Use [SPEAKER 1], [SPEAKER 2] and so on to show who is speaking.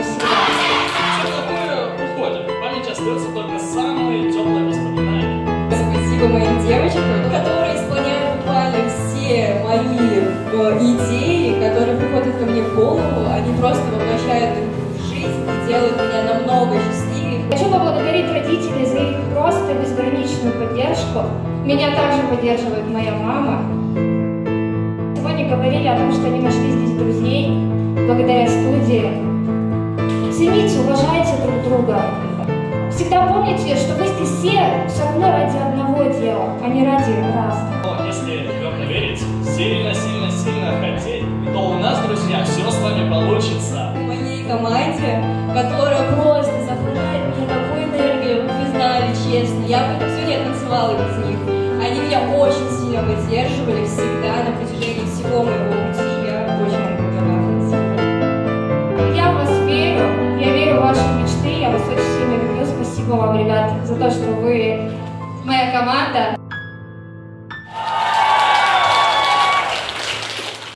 [SPEAKER 1] навсегда.
[SPEAKER 2] Все такое уходит. В памяти остаются только самые теплые воспоминания.
[SPEAKER 3] Спасибо моим девочкам, которые исполняют буквально все мои идеи, которые приходят ко мне в голову. Они просто воплощают их в жизнь и делают меня намного счастливее.
[SPEAKER 1] Хочу поблагодарить родителей за их просто безграничную поддержку. Меня также поддерживает моя мама. Сегодня говорили о том, что они нашли здесь друзей благодаря студии. Цените, уважайте друг друга. Всегда помните, что вы здесь все равно ради одного дела, а не ради разных.
[SPEAKER 2] Но если твердо верить, сильно хотеть, то у нас, друзья, все с вами получится.
[SPEAKER 3] В моей команде, которая просто заполняет меня такой энергией, вы знали, честно, я бы все не танцевала без них. Они меня очень сильно поддерживали всегда на протяжении всего моего пути. Я очень вам благодарна.
[SPEAKER 1] Я в вас верю, я верю в ваши мечты, я вас очень сильно люблю. Спасибо вам, ребята, за то, что вы моя команда.